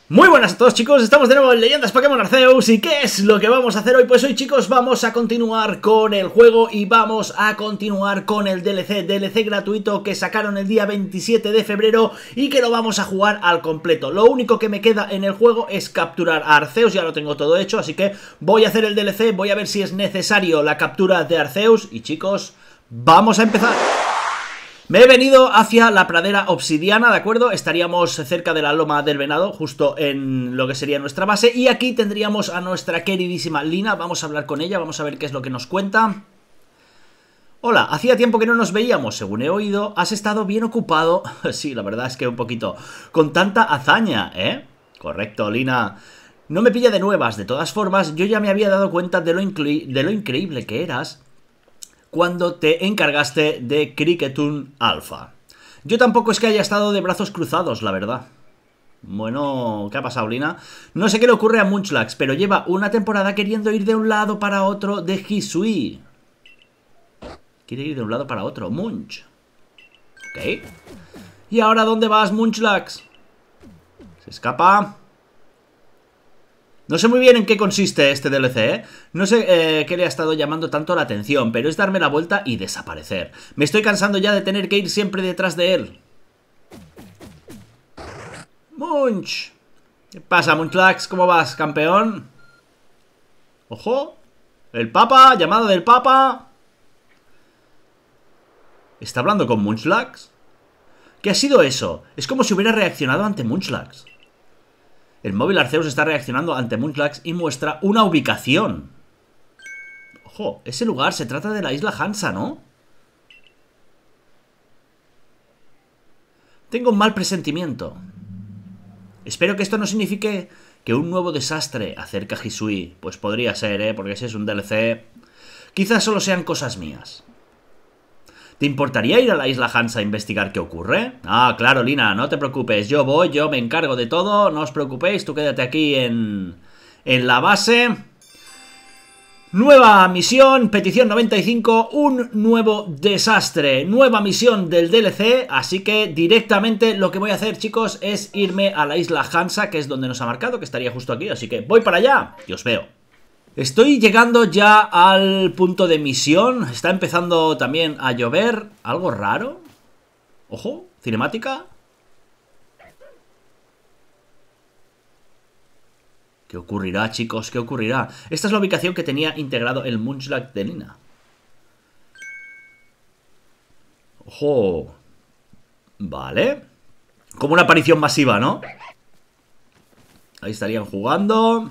Muy buenas a todos, chicos, estamos de nuevo en Leyendas Pokémon Arceus. ¿Y qué es lo que vamos a hacer hoy? Pues hoy, chicos, vamos a continuar con el juego y vamos a continuar con el DLC gratuito que sacaron el día 27 de febrero y que lo vamos a jugar al completo. Lo único que me queda en el juego es capturar a Arceus, ya lo tengo todo hecho, así que voy a hacer el DLC, voy a ver si es necesario la captura de Arceus y, chicos, vamos a empezar. Me he venido hacia la pradera obsidiana, ¿de acuerdo? Estaríamos cerca de la loma del venado, justo en lo que sería nuestra base. Y aquí tendríamos a nuestra queridísima Lina. Vamos a hablar con ella, vamos a ver qué es lo que nos cuenta. Hola, hacía tiempo que no nos veíamos, según he oído. ¿Has estado bien ocupado? Sí, la verdad es que un poquito. Con tanta hazaña, ¿eh? Correcto, Lina. No me pilla de nuevas, de todas formas, yo ya me había dado cuenta de lo increíble que eras cuando te encargaste de Cricketune Alpha. Yo tampoco es que haya estado de brazos cruzados, la verdad. Bueno, ¿qué ha pasado, Lina? No sé qué le ocurre a Munchlax, pero lleva una temporada queriendo ir de un lado para otro de Hisui. Quiere ir de un lado para otro, Munch. Ok. ¿Y ahora dónde vas, Munchlax? Se escapa. No sé muy bien en qué consiste este DLC, ¿eh? No sé qué le ha estado llamando tanto la atención, pero es darme la vuelta y desaparecer. Me estoy cansando ya de tener que ir siempre detrás de él. Munch. ¿Qué pasa, Munchlax? ¿Cómo vas, campeón? ¡Ojo! El Papa, llamada del Papa. ¿Está hablando con Munchlax? ¿Qué ha sido eso? Es como si hubiera reaccionado ante Munchlax. El móvil Arceus está reaccionando ante Munchlax y muestra una ubicación. Ojo, ese lugar se trata de la isla Hansa, ¿no? Tengo un mal presentimiento. Espero que esto no signifique que un nuevo desastre acerca a Hisui. Pues podría ser, ¿eh? Porque ese es un DLC. Quizás solo sean cosas mías. ¿Te importaría ir a la isla Hansa a investigar qué ocurre? Ah, claro, Lina, no te preocupes. Yo voy, yo me encargo de todo. No os preocupéis, tú quédate aquí en la base. Nueva misión, petición 95, un nuevo desastre. Nueva misión del DLC, así que directamente lo que voy a hacer, chicos, es irme a la isla Hansa, que es donde nos ha marcado, que estaría justo aquí. Así que voy para allá y os veo. Estoy llegando ya al punto de misión. Está empezando también a llover. Algo raro. Ojo, cinemática. ¿Qué ocurrirá, chicos? ¿Qué ocurrirá? Esta es la ubicación que tenía integrado el Munchlax de Lina. Ojo. Vale. Como una aparición masiva, ¿no? Ahí estarían jugando.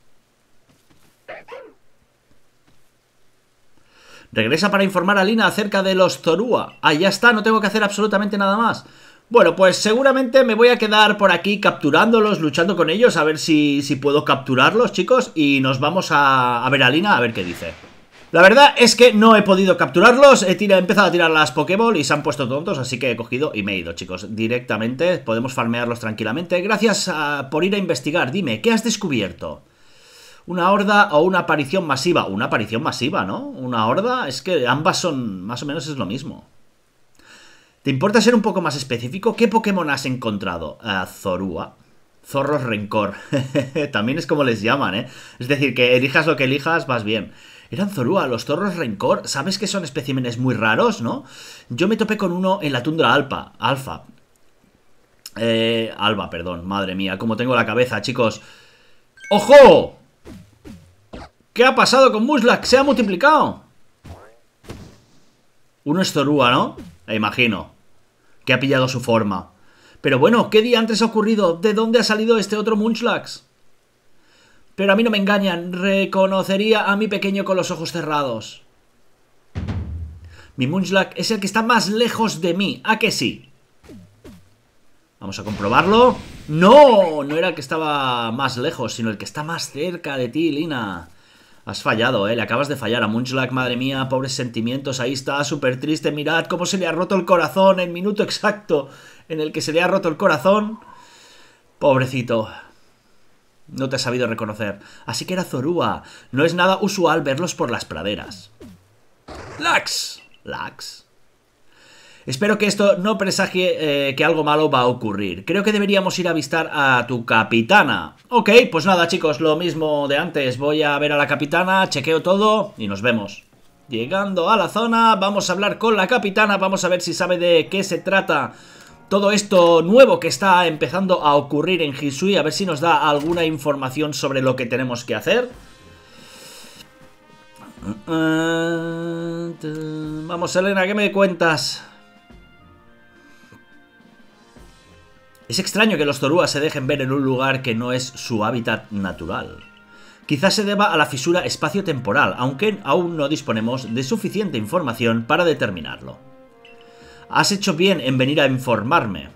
Regresa para informar a Lina acerca de los Zorua. Ah, ya está, no tengo que hacer absolutamente nada más. Bueno, pues seguramente me voy a quedar por aquí capturándolos, luchando con ellos, a ver si puedo capturarlos, chicos. Y nos vamos a ver a Lina, a ver qué dice. La verdad es que no he podido capturarlos, he empezado a tirar las Pokéball y se han puesto tontos, así que he cogido y me he ido, chicos, directamente. Podemos farmearlos tranquilamente. Gracias por ir a investigar. Dime, ¿qué has descubierto? ¿Una horda o una aparición masiva? Una aparición masiva, ¿no? Una horda, es que ambas son, más o menos es lo mismo. ¿Te importa ser un poco más específico? ¿Qué Pokémon has encontrado? Zorua. Zorros Rencor. También es como les llaman, ¿eh? Es decir, que elijas lo que elijas, vas bien. Eran Zorua, los Zorros Rencor. ¿Sabes que son especímenes muy raros, no? Yo me topé con uno en la tundra Alba, perdón. Madre mía, cómo tengo la cabeza, chicos. ¡Ojo! ¿Qué ha pasado con Munchlax? ¿Se ha multiplicado? Uno es Zorua, ¿no? Imagino que ha pillado su forma. Pero bueno, ¿qué día antes ha ocurrido? ¿De dónde ha salido este otro Munchlax? Pero a mí no me engañan. Reconocería a mi pequeño con los ojos cerrados. Mi Munchlax es el que está más lejos de mí. ¿A que sí? Vamos a comprobarlo. ¡No! No era el que estaba más lejos, sino el que está más cerca de ti, Lina. Has fallado, le acabas de fallar a Munchlax, madre mía, pobres sentimientos, ahí está, súper triste, mirad cómo se le ha roto el corazón, el minuto exacto en el que se le ha roto el corazón. Pobrecito, no te has sabido reconocer, así que era Zorua, no es nada usual verlos por las praderas. Lax. Espero que esto no presagie que algo malo va a ocurrir. Creo que deberíamos ir a avistar a tu capitana. Ok, pues nada chicos, lo mismo de antes. Voy a ver a la capitana, chequeo todo y nos vemos. Llegando a la zona, vamos a hablar con la capitana. Vamos a ver si sabe de qué se trata todo esto nuevo que está empezando a ocurrir en Hisui. A ver si nos da alguna información sobre lo que tenemos que hacer. Vamos, Elena, ¿qué me cuentas? Es extraño que los Zorua se dejen ver en un lugar que no es su hábitat natural. Quizás se deba a la fisura espacio-temporal, aunque aún no disponemos de suficiente información para determinarlo. Has hecho bien en venir a informarme.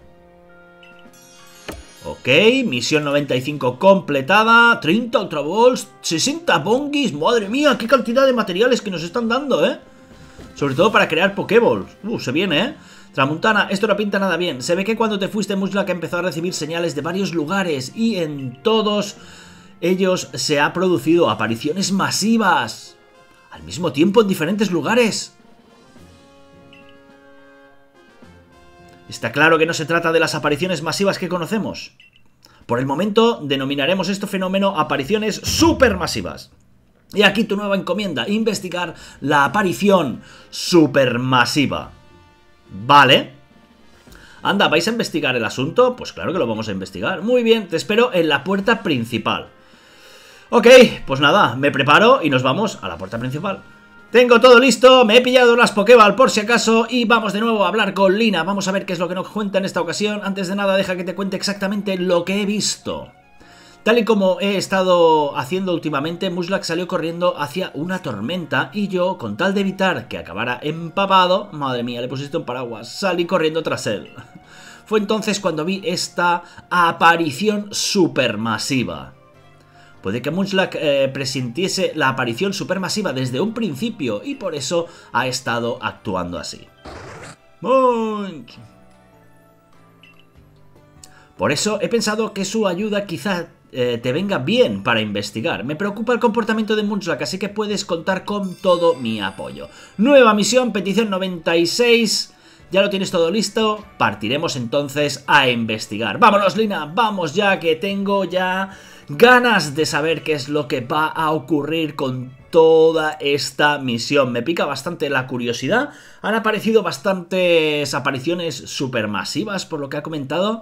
Ok, misión 95 completada, 30 Ultra Balls, 60 Bongis, madre mía, qué cantidad de materiales que nos están dando, Sobre todo para crear Pokéballs, se viene, Tramuntana, esto no pinta nada bien. Se ve que cuando te fuiste Munchlax empezó a recibir señales de varios lugares y en todos ellos se ha producido apariciones masivas. Al mismo tiempo en diferentes lugares. Está claro que no se trata de las apariciones masivas que conocemos. Por el momento denominaremos este fenómeno apariciones supermasivas. Y aquí tu nueva encomienda, investigar la aparición supermasiva. Vale. Anda, ¿vais a investigar el asunto? Pues claro que lo vamos a investigar. Muy bien, te espero en la puerta principal. Ok, pues nada, me preparo y nos vamos a la puerta principal. Tengo todo listo, me he pillado las Pokéball por si acaso y vamos de nuevo a hablar con Lina. Vamos a ver qué es lo que nos cuenta en esta ocasión. Antes de nada, deja que te cuente exactamente lo que he visto. Tal y como he estado haciendo últimamente, Munchlax salió corriendo hacia una tormenta y yo, con tal de evitar que acabara empapado, madre mía, le pusiste un paraguas, salí corriendo tras él. Fue entonces cuando vi esta aparición supermasiva. Puede que Munchlax presintiese la aparición supermasiva desde un principio y por eso ha estado actuando así. Munch. Por eso he pensado que su ayuda quizá te venga bien para investigar. Me preocupa el comportamiento de Munchlax, así que puedes contar con todo mi apoyo. Nueva misión, petición 96. Ya lo tienes todo listo. Partiremos entonces a investigar. Vámonos, Lina, vamos ya, que tengo ya ganas de saber qué es lo que va a ocurrir con toda esta misión. Me pica bastante la curiosidad. Han aparecido bastantes apariciones supermasivas por lo que ha comentado.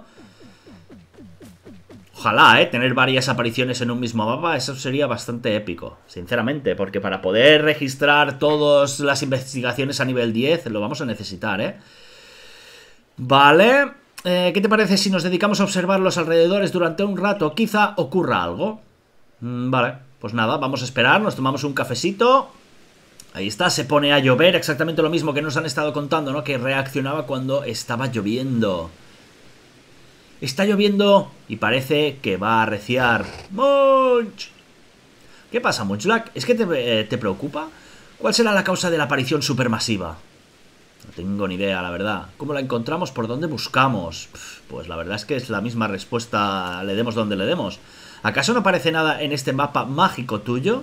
Ojalá, tener varias apariciones en un mismo mapa, eso sería bastante épico, sinceramente, porque para poder registrar todas las investigaciones a nivel 10 lo vamos a necesitar, Vale, ¿qué te parece si nos dedicamos a observar los alrededores durante un rato? Quizá ocurra algo. Vale, pues nada, vamos a esperar, nos tomamos un cafecito. Ahí está, se pone a llover, exactamente lo mismo que nos han estado contando, ¿no? Que reaccionaba cuando estaba lloviendo. Está lloviendo y parece que va a arreciar. Munch. ¿Qué pasa, Munchlax? ¿Es que te preocupa? ¿Cuál será la causa de la aparición supermasiva? No tengo ni idea, la verdad. ¿Cómo la encontramos? ¿Por dónde buscamos? Pues la verdad es que es la misma respuesta, le demos donde le demos. ¿Acaso no aparece nada en este mapa mágico tuyo?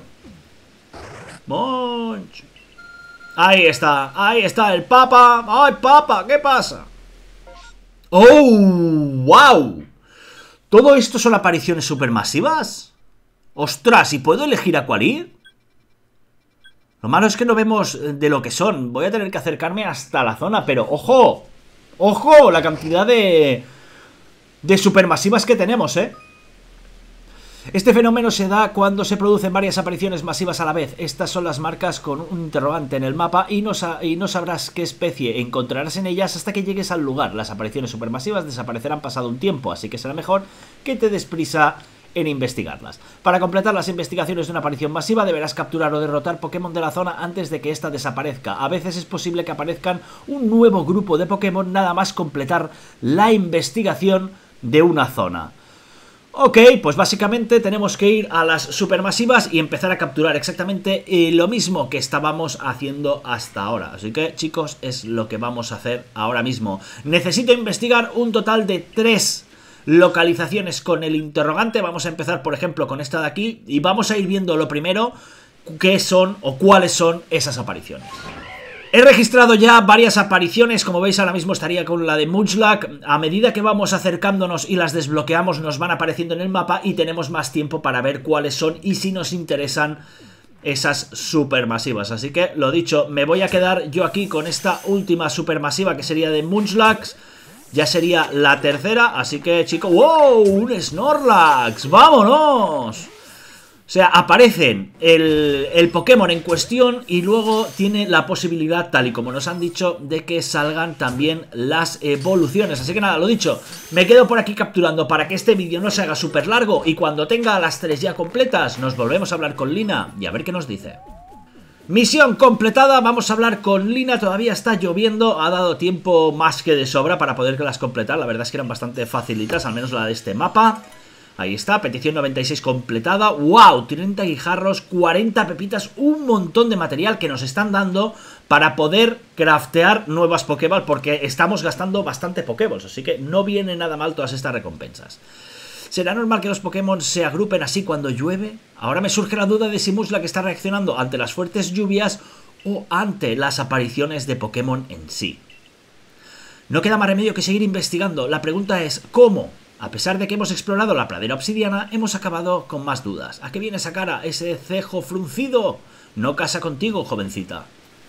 Munch. Ahí está el Papa. ¡Ay, Papa! ¿Qué pasa? ¡Oh! ¡Wow! ¿Todo esto son apariciones supermasivas? ¡Ostras! ¿Y puedo elegir a cuál ir? Lo malo es que no vemos de lo que son. Voy a tener que acercarme hasta la zona, pero ¡ojo! ¡Ojo! La cantidad de supermasivas que tenemos, Este fenómeno se da cuando se producen varias apariciones masivas a la vez. Estas son las marcas con un interrogante en el mapa y no sabrás qué especie encontrarás en ellas hasta que llegues al lugar. Las apariciones supermasivas desaparecerán pasado un tiempo, así que será mejor que te des prisa en investigarlas. Para completar las investigaciones de una aparición masiva deberás capturar o derrotar Pokémon de la zona antes de que ésta desaparezca. A veces es posible que aparezcan un nuevo grupo de Pokémon nada más completar la investigación de una zona. Ok, pues básicamente tenemos que ir a las supermasivas y empezar a capturar exactamente lo mismo que estábamos haciendo hasta ahora. Así que, chicos, es lo que vamos a hacer ahora mismo. Necesito investigar un total de 3 localizaciones con el interrogante. Vamos a empezar, por ejemplo, con esta de aquí y vamos a ir viendo lo primero qué son o cuáles son esas apariciones. He registrado ya varias apariciones, como veis ahora mismo estaría con la de Munchlax. A medida que vamos acercándonos y las desbloqueamos nos van apareciendo en el mapa y tenemos más tiempo para ver cuáles son y si nos interesan esas supermasivas. Así que, lo dicho, me voy a quedar yo aquí con esta última supermasiva que sería de Munchlax. Ya sería la tercera, así que, chicos... ¡Wow! ¡Un Snorlax! ¡Vámonos! O sea, aparecen el Pokémon en cuestión y luego tiene la posibilidad, tal y como nos han dicho, de que salgan también las evoluciones. Así que nada, lo dicho, me quedo por aquí capturando para que este vídeo no se haga súper largo y cuando tenga las 3 ya completas nos volvemos a hablar con Lina y a ver qué nos dice. Misión completada, vamos a hablar con Lina, todavía está lloviendo, ha dado tiempo más que de sobra para poderlas completar, la verdad es que eran bastante facilitas, al menos la de este mapa. Ahí está, petición 96 completada. ¡Wow! 30 guijarros, 40 pepitas, un montón de material que nos están dando para poder craftear nuevas Pokéballs, porque estamos gastando bastante Pokéballs, así que no viene nada mal todas estas recompensas. ¿Será normal que los Pokémon se agrupen así cuando llueve? Ahora me surge la duda de si Munchlax está reaccionando ante las fuertes lluvias o ante las apariciones de Pokémon en sí. No queda más remedio que seguir investigando. La pregunta es, ¿cómo? A pesar de que hemos explorado la pradera obsidiana, hemos acabado con más dudas. ¿A qué viene esa cara? ¿Ese cejo fruncido? No casa contigo, jovencita.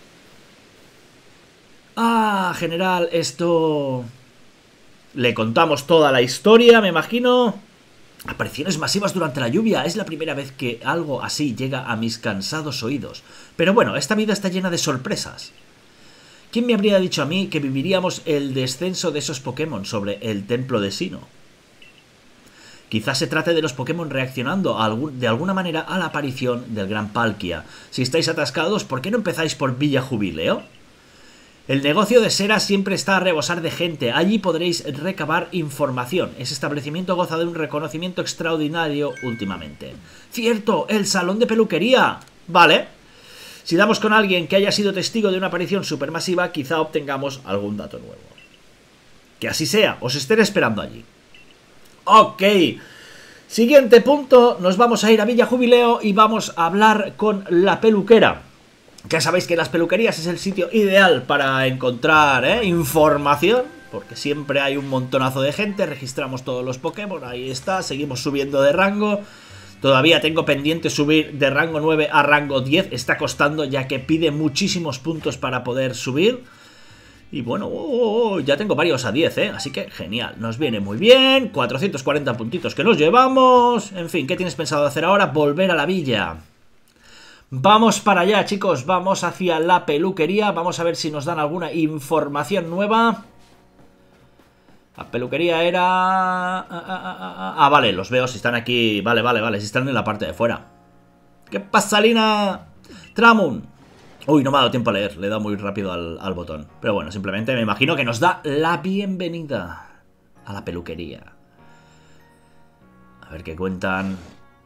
Ah, general, esto... Le contamos toda la historia, me imagino. Apariciones masivas durante la lluvia. Es la primera vez que algo así llega a mis cansados oídos. Pero bueno, esta vida está llena de sorpresas. ¿Quién me habría dicho a mí que viviríamos el descenso de esos Pokémon sobre el templo de Sinnoh? Quizás se trate de los Pokémon reaccionando de alguna manera a la aparición del Gran Palkia. Si estáis atascados, ¿por qué no empezáis por Villa Jubileo? El negocio de Sera siempre está a rebosar de gente. Allí podréis recabar información. Ese establecimiento goza de un reconocimiento extraordinario últimamente. ¡Cierto! ¡El salón de peluquería! Vale. Si damos con alguien que haya sido testigo de una aparición supermasiva, quizá obtengamos algún dato nuevo. Que así sea. Os estaré esperando allí. Ok, siguiente punto, nos vamos a ir a Villa Jubileo y vamos a hablar con la peluquera. Ya sabéis que las peluquerías es el sitio ideal para encontrar información, porque siempre hay un montonazo de gente, registramos todos los Pokémon, ahí está, seguimos subiendo de rango. Todavía tengo pendiente subir de rango 9 a rango 10, está costando ya que pide muchísimos puntos para poder subir. Y bueno, ya tengo varios a 10, así que genial, nos viene muy bien. 440 puntitos que nos llevamos. En fin, ¿qué tienes pensado hacer ahora? Volver a la villa. Vamos para allá, chicos, vamos hacia la peluquería. Vamos a ver si nos dan alguna información nueva. La peluquería era... vale, los veo, si están aquí. Vale, si están en la parte de fuera. ¿Qué pasa, Lina? Tramun. Uy, no me ha dado tiempo a leer, le he dado muy rápido al botón. Pero bueno, simplemente me imagino que nos da la bienvenida a la peluquería. A ver qué cuentan.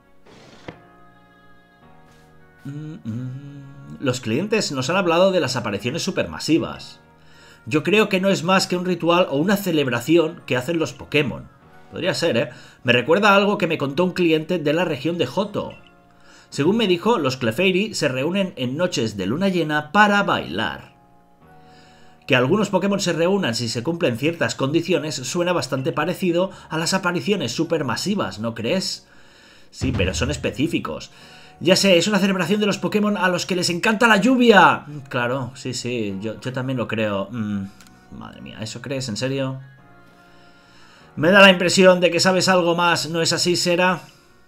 Los clientes nos han hablado de las apariciones supermasivas. Yo creo que no es más que un ritual o una celebración que hacen los Pokémon. Podría ser, Me recuerda a algo que me contó un cliente de la región de Johto. Según me dijo, los Clefairy se reúnen en noches de luna llena para bailar. Que algunos Pokémon se reúnan si se cumplen ciertas condiciones suena bastante parecido a las apariciones supermasivas, ¿no crees? Sí, pero son específicos. Ya sé, es una celebración de los Pokémon a los que les encanta la lluvia. Claro, sí, yo también lo creo. Madre mía, ¿eso crees? ¿En serio? Me da la impresión de que sabes algo más, ¿no es así, Sera?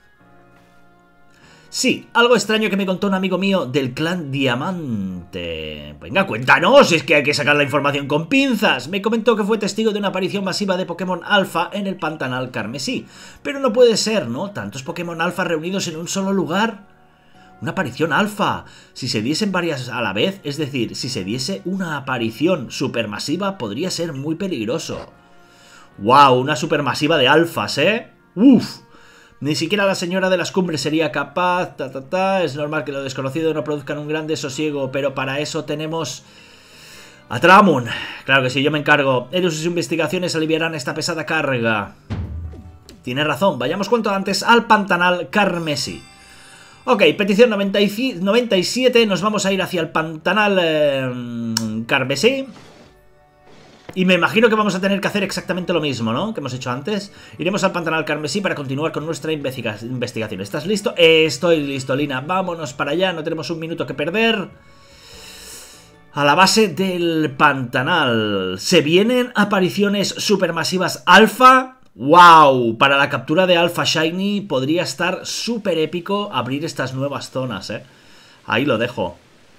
Sí, algo extraño que me contó un amigo mío del clan Diamante. Venga, cuéntanos, es que hay que sacar la información con pinzas. Me comentó que fue testigo de una aparición masiva de Pokémon Alpha en el Pantanal Carmesí. Pero no puede ser, ¿no? Tantos Pokémon Alpha reunidos en un solo lugar. Una aparición Alpha. Si se diesen varias a la vez, es decir, si se diese una aparición supermasiva, podría ser muy peligroso. ¡Wow! Una supermasiva de alfas, ¡Uf! Ni siquiera la señora de las cumbres sería capaz, Es normal que lo desconocido no produzcan un gran desosiego, pero para eso tenemos a Tramun. Claro que sí, yo me encargo. Él y sus investigaciones aliviarán esta pesada carga. Tienes razón, vayamos cuanto antes al Pantanal Carmesí. Ok, petición 97, nos vamos a ir hacia el Pantanal Carmesí. Y me imagino que vamos a tener que hacer exactamente lo mismo, ¿no? Que hemos hecho antes. Iremos al Pantanal Carmesí para continuar con nuestra investigación. ¿Estás listo? Estoy listo, Lina. Vámonos para allá, no tenemos un minuto que perder. A la base del Pantanal. ¿Se vienen apariciones supermasivas alfa? ¡Wow! Para la captura de Alpha Shiny podría estar súper épico abrir estas nuevas zonas, ¿eh? Ahí lo dejo.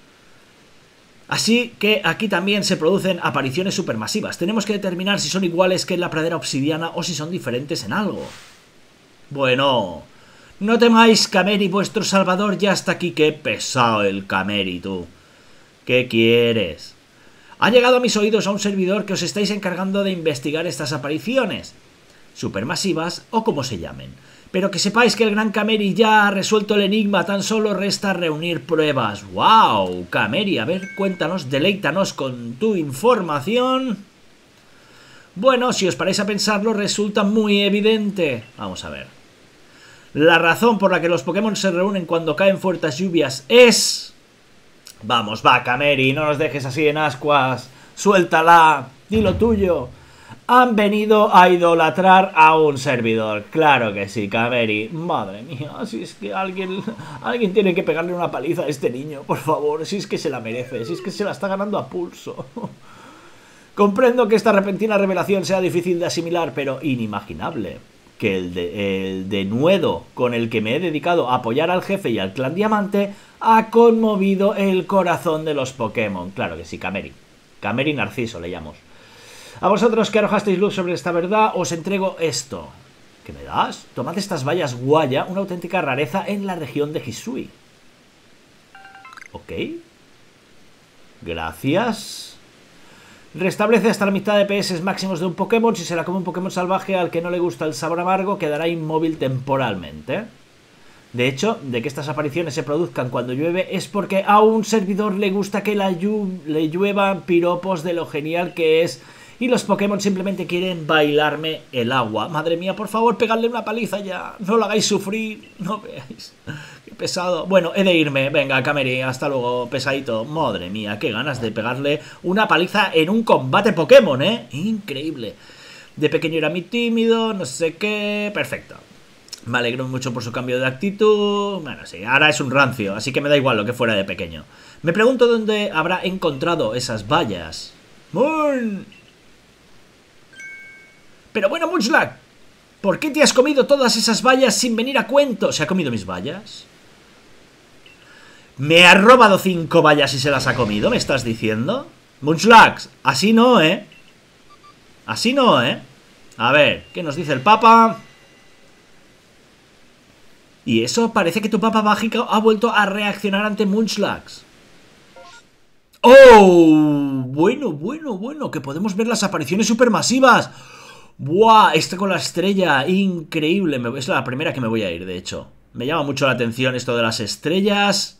Así que aquí también se producen apariciones supermasivas. Tenemos que determinar si son iguales que en la pradera obsidiana o si son diferentes en algo. Bueno, no temáis, Cameri, vuestro salvador ya está aquí. Qué pesado el Cameri, tú. ¿Qué quieres? Ha llegado a mis oídos a un servidor que os estáis encargando de investigar estas apariciones supermasivas o como se llamen. Pero que sepáis que el gran Cameri ya ha resuelto el enigma, tan solo resta reunir pruebas. ¡Wow! Cameri, a ver, cuéntanos, deleítanos con tu información. Bueno, si os paráis a pensarlo, resulta muy evidente. Vamos a ver. La razón por la que los Pokémon se reúnen cuando caen fuertes lluvias es... Vamos, va, Cameri, no nos dejes así en ascuas. Suéltala, di lo tuyo. Han venido a idolatrar a un servidor. Claro que sí, Cameri. Madre mía, si es que alguien tiene que pegarle una paliza a este niño, por favor. Si es que se la merece, si es que se la está ganando a pulso. Comprendo que esta repentina revelación sea difícil de asimilar, pero inimaginable. Que el denuedo con el que me he dedicado a apoyar al jefe y al clan Diamante ha conmovido el corazón de los Pokémon. Claro que sí, Cameri. Cameri Narciso le llamamos. A vosotros que arrojasteis luz sobre esta verdad, os entrego esto. ¿Qué me das? Tomad estas bayas guaya, una auténtica rareza en la región de Hisui. Ok. Gracias. Restablece hasta la mitad de PS máximos de un Pokémon. Si se la come un Pokémon salvaje al que no le gusta el sabor amargo, quedará inmóvil temporalmente. De hecho, de que estas apariciones se produzcan cuando llueve es porque a un servidor le gusta que le lluevan piropos de lo genial que es... Y los Pokémon simplemente quieren bailarme el agua. Madre mía, por favor, pegadle una paliza ya. No lo hagáis sufrir. No veáis. Qué pesado. Bueno, he de irme. Venga, Cameri, hasta luego, pesadito. Madre mía, qué ganas de pegarle una paliza en un combate Pokémon, ¿eh? Increíble. De pequeño era muy tímido, no sé qué... Perfecto. Me alegro mucho por su cambio de actitud. Bueno, sí, ahora es un rancio, así que me da igual lo que fuera de pequeño. Me pregunto dónde habrá encontrado esas bayas. ¡Moon! Pero bueno, Munchlax, ¿por qué te has comido todas esas bayas sin venir a cuento? ¿Se ha comido mis bayas? ¿Me ha robado 5 bayas y se las ha comido? ¿Me estás diciendo? Munchlax, así no, ¿eh? Así no, ¿eh? A ver, ¿qué nos dice el Papa? Y eso parece que tu Papa mágico ha vuelto a reaccionar ante Munchlax. ¡Oh! Bueno, que podemos ver las apariciones supermasivas. ¡Buah! Este con la estrella, increíble. Es la primera que me voy a ir, de hecho. Me llama mucho la atención esto de las estrellas.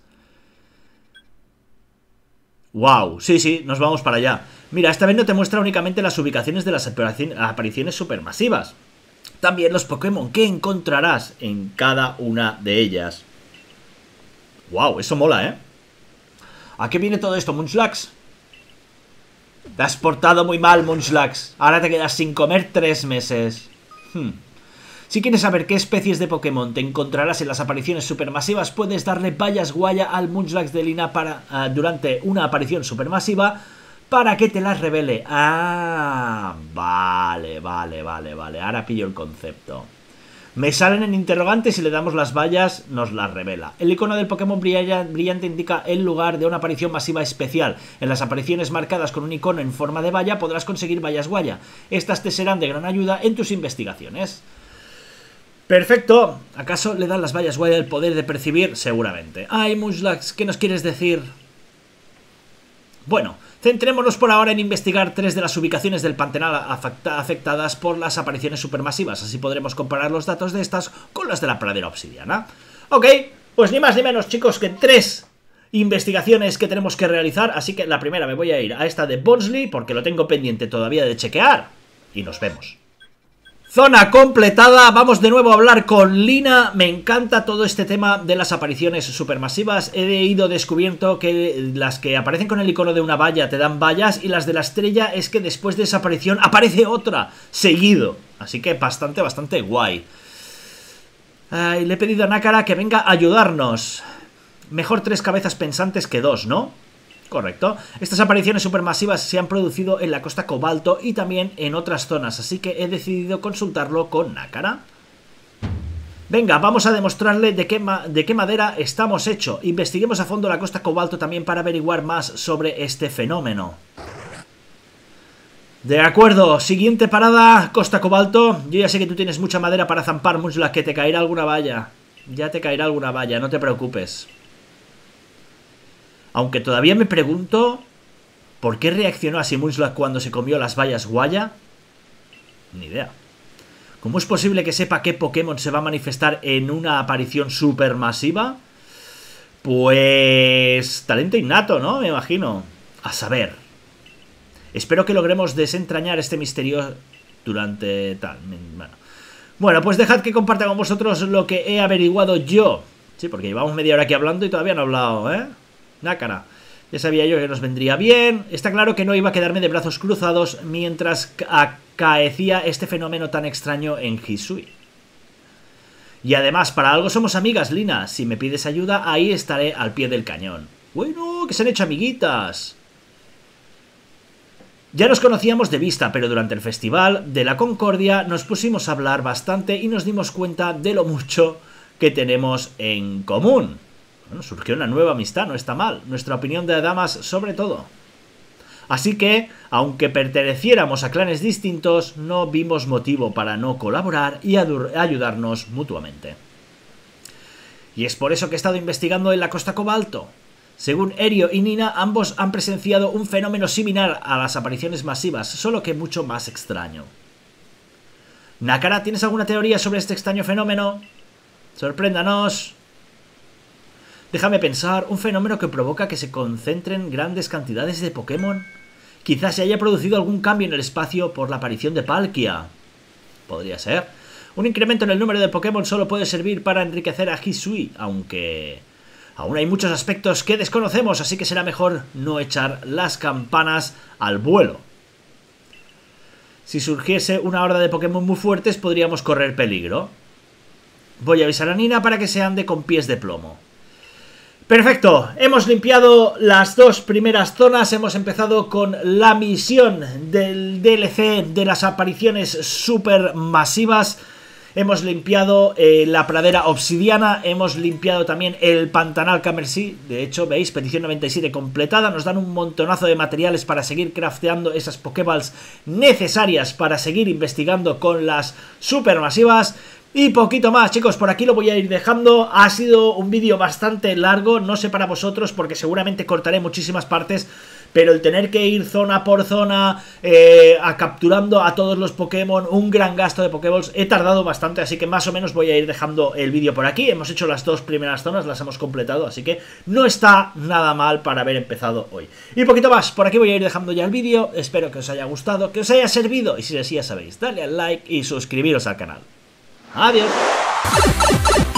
¡Wow! Sí, nos vamos para allá. Mira, esta vez no te muestra únicamente las ubicaciones de las apariciones supermasivas. También los Pokémon que encontrarás en cada una de ellas. ¡Wow! Eso mola, ¿eh? ¿A qué viene todo esto, Munchlax? Te has portado muy mal, Munchlax. Ahora te quedas sin comer 3 meses. Si quieres saber qué especies de Pokémon te encontrarás en las apariciones supermasivas, puedes darle bayas guaya al Munchlax de Lina durante una aparición supermasiva para que te las revele. Ah, vale. Ahora pillo el concepto. Me salen en interrogantes y le damos las bayas, nos las revela. El icono del Pokémon brillante indica el lugar de una aparición masiva especial. En las apariciones marcadas con un icono en forma de baya podrás conseguir bayas guaya. Estas te serán de gran ayuda en tus investigaciones. Perfecto. ¿Acaso le dan las bayas guaya el poder de percibir? Seguramente. Ay, Munchlax, ¿qué nos quieres decir? Bueno, centrémonos por ahora en investigar 3 de las ubicaciones del Pantanal afectadas por las apariciones supermasivas. Así podremos comparar los datos de estas con las de la pradera obsidiana. Ok, pues ni más ni menos, chicos, que 3 investigaciones que tenemos que realizar. Así que la primera me voy a ir a esta de Bonsly, porque lo tengo pendiente todavía de chequear. Y nos vemos. Zona completada, vamos de nuevo a hablar con Lina. Me encanta todo este tema de las apariciones supermasivas. He ido descubierto que las que aparecen con el icono de una valla te dan vallas, y las de la estrella es que después de esa aparición aparece otra, seguido. Así que bastante guay. Le he pedido a Nácara que venga a ayudarnos. Mejor 3 cabezas pensantes que 2, ¿no? Correcto. Estas apariciones supermasivas se han producido en la costa Cobalto y también en otras zonas, así que he decidido consultarlo con Nácara. Venga, vamos a demostrarle de qué madera estamos hechos. Investiguemos a fondo la costa Cobalto también para averiguar más sobre este fenómeno. De acuerdo, siguiente parada, costa Cobalto. Yo ya sé que tú tienes mucha madera para zampar, Munchlax, que te caerá alguna valla. Ya te caerá alguna valla, no te preocupes. Aunque todavía me pregunto ¿por qué reaccionó así Munchlax cuando se comió las vallas Guaya? Ni idea. ¿Cómo es posible que sepa qué Pokémon se va a manifestar en una aparición supermasiva? Pues talento innato, ¿no? Me imagino. A saber. Espero que logremos desentrañar este misterio durante tal... Bueno, pues dejad que comparta con vosotros lo que he averiguado yo. Sí, porque llevamos media hora aquí hablando y todavía no he hablado, ¿eh? Nácara. Ya sabía yo que nos vendría bien. Está claro que no iba a quedarme de brazos cruzados mientras acaecía este fenómeno tan extraño en Hisui. Y además, para algo somos amigas, Lina. Si me pides ayuda, ahí estaré al pie del cañón. Bueno, que se han hecho amiguitas. Ya nos conocíamos de vista, pero durante el festival de la Concordia nos pusimos a hablar bastante y nos dimos cuenta de lo mucho que tenemos en común. Bueno, surgió una nueva amistad, no está mal. Nuestra opinión de damas sobre todo. Así que, aunque perteneciéramos a clanes distintos, no vimos motivo para no colaborar y ayudarnos mutuamente. Y es por eso que he estado investigando en la costa Cobalto. Según Erio y Nina, ambos han presenciado un fenómeno similar a las apariciones masivas, solo que mucho más extraño. Nácara, ¿tienes alguna teoría sobre este extraño fenómeno? Sorpréndanos. Déjame pensar, un fenómeno que provoca que se concentren grandes cantidades de Pokémon. Quizás se haya producido algún cambio en el espacio por la aparición de Palkia. Podría ser. Un incremento en el número de Pokémon solo puede servir para enriquecer a Hisui, aunque aún hay muchos aspectos que desconocemos, así que será mejor no echar las campanas al vuelo. Si surgiese una horda de Pokémon muy fuertes, podríamos correr peligro. Voy a avisar a Nina para que se ande con pies de plomo. Perfecto, hemos limpiado las 2 primeras zonas, hemos empezado con la misión del DLC de las apariciones supermasivas. Hemos limpiado la pradera obsidiana, hemos limpiado también el pantanal Camercy. De hecho, veis, petición 97 completada. Nos dan un montonazo de materiales para seguir crafteando esas Pokéballs necesarias para seguir investigando con las supermasivas. Y poquito más, chicos, por aquí lo voy a ir dejando. Ha sido un vídeo bastante largo, no sé para vosotros, porque seguramente cortaré muchísimas partes, pero el tener que ir zona por zona, capturando a todos los Pokémon, un gran gasto de Pokéballs, he tardado bastante, así que más o menos voy a ir dejando el vídeo por aquí. Hemos hecho las 2 primeras zonas, las hemos completado, así que no está nada mal para haber empezado hoy. Y poquito más, por aquí voy a ir dejando ya el vídeo. Espero que os haya gustado, que os haya servido, y si es así ya sabéis, dale al like y suscribiros al canal. Adiós.